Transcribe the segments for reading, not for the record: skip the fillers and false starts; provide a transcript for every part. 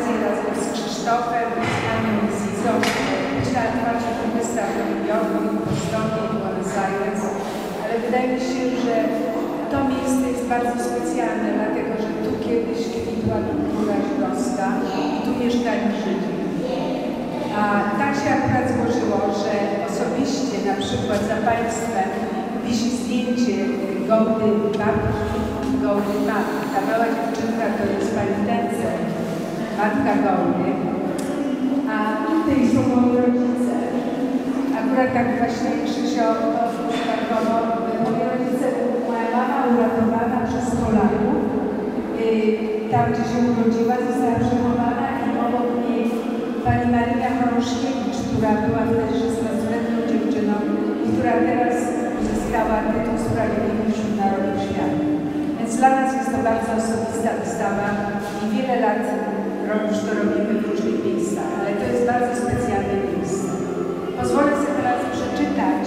okazję razem z Krzysztofem, z Anią i z Izą być na otwarciu tych wystaw w Nowym Jorku, w Bostonie, w Buenos Aires, ale wydaje mi się, że to miejsce jest bardzo specjalne, dlatego że tu kiedyś kwitła kultura żydowska i tu mieszkali Żydzi. A tak się akurat złożyło, że osobiście na przykład za Państwem wisi zdjęcie Gołdy babki i Gołdy matki. Ta mała dziewczynka to jest pani Tencel, matka Gołdy. A tutaj są moi rodzice. Akurat tak właśnie Krzysio przypadkowo. Moi rodzice, moja mama uratowana przez Polaków. Tam, gdzie się urodziła, została przechowana i obok niej pani Maria Choroszkiewicz, która była wtedy 16-letnią dziewczyną i która teraz uzyskała tytuł Sprawiedliwy wśród Narodów Świata. Więc dla nas jest to bardzo osobista wystawa i wiele lat już to robimy w różnych miejscach, ale to jest bardzo specjalne miejsce. Pozwolę sobie teraz przeczytać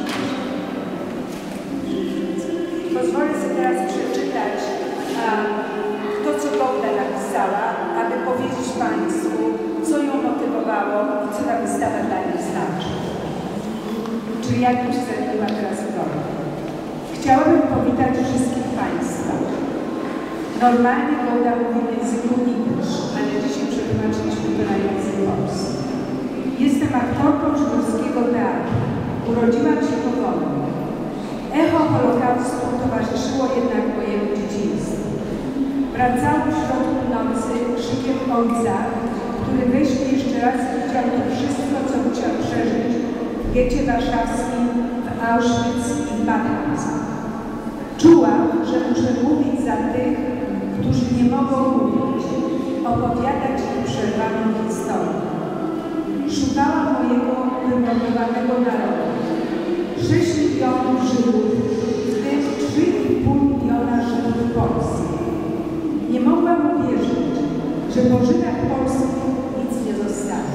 to, co Gołda napisała, aby powiedzieć Państwu, co ją motywowało i co ta wystawa dla niej znaczy. Czyli jakimś celem ma teraz Gołda. Chciałabym powitać wszystkich Państwa. Normalnie Gołda mówi w języku Yiddish, ale dzisiaj przetłumaczyliśmy to na język polski. Jestem aktorką żydowskiego teatru. Urodziłam się po wojnie. Echo Holokaustu towarzyszyło jednak mojemu dzieciństwu. Wracałam w środku nocy krzykiem ojca, który weźmie jeszcze raz widział to wszystko, co musiał przeżyć w getcie warszawskim, w Auschwitz i w Mauthausen. Czułam, że muszę mówić za tych, którzy nie mogą mówić, opowiadać nieprzerwaną historię. Szukałam mojego wymordowanego narodu. 6 milionów Żydów, w tym 3,5 miliona Żydów w Polsce. Nie mogłam uwierzyć, że po Żydach polskich nic nie zostało.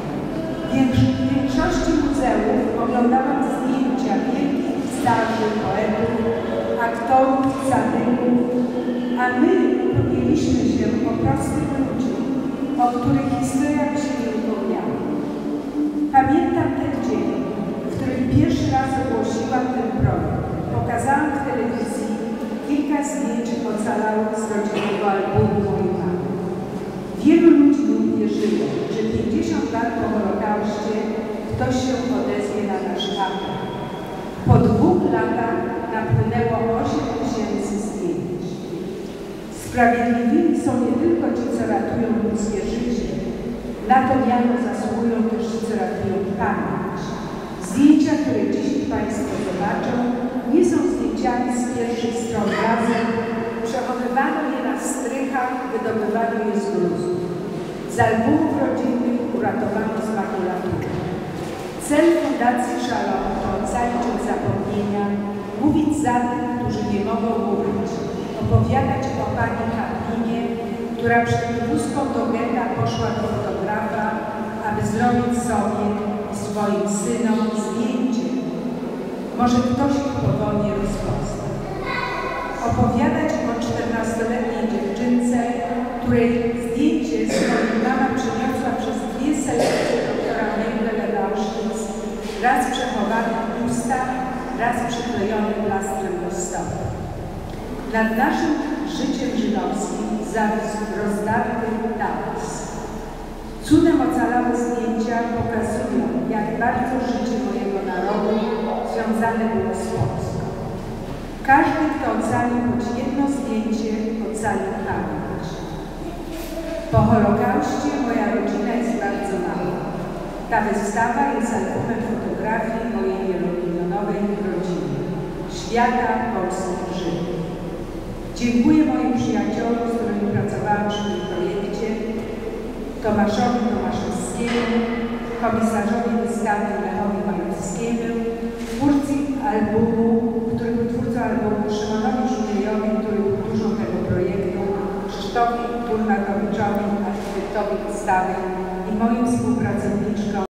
W większości muzeów oglądałam zdjęcia wielkich pisarzy, poetów, aktorów, satyków, a my mieliśmy się o prostych ludzi, o których historia by się nie upomniała. Pamiętam ten dzień, w którym pierwszy raz ogłosiłam ten projekt. Pokazałam w telewizji kilka zdjęć ocalałych z rodzinnego albumu mojej mamy. Wielu ludzi nie uwierzyło, że 50 lat po Holokauście ktoś się odezwie na nasz apel. Po 2 latach napłynęło 8000 zdjęć. Sprawiedliwymi są nie tylko ci, co ratują ludzkie życie. Na to miano zasługują też ci, co ratują pamięć. Zdjęcia, które dziś Państwo zobaczą, nie są zdjęciami z pierwszych stron gazet. Przechowywano je na strychach, wydobywano je z gruzu. Z albumów rodzinnych uratowano z makulatury. Cel Fundacji Shalom to ocalić od zapomnienia, mówić za tych, którzy nie mogą mówić, opowiadać o pani Kaplinie, która przed wózką do getta poszła do fotografa, aby zrobić sobie i swoim synom zdjęcie. Może ktoś ich po wojnie rozpozna. Opowiadać o 14-letniej dziewczynce, której zdjęcie swoim mama przyniosła przez 2 selekcje doktora Mengele do Auschwitz, raz przechowany w ustach, raz przyklejony plastrem do stołu. Nad naszym życiem żydowskim zawisł rozdarty napis. Cudem ocalałe zdjęcia pokazują, jak bardzo życie mojego narodu związane było z Polską. Każdy, kto ocalił choć jedno zdjęcie, ocalił pamięć. Po Holokauście moja rodzina jest bardzo mała. Ta wystawa jest albumem fotografii mojej wielomilionowej rodziny, świata polskich Żydów. Dziękuję moim przyjaciołom, z którymi pracowałam przy tym projekcie, Tomaszowi Tomaszewskiemu, komisarzowi wystawy Lechowi Majewskiemu, twórcy albumu, który był twórcą albumu, Szymonowi Żurzejowi, który był duszą tego projektu, Krzysztofowi Turnatowiczowi, architektowi wystawy i moim współpracowniczkom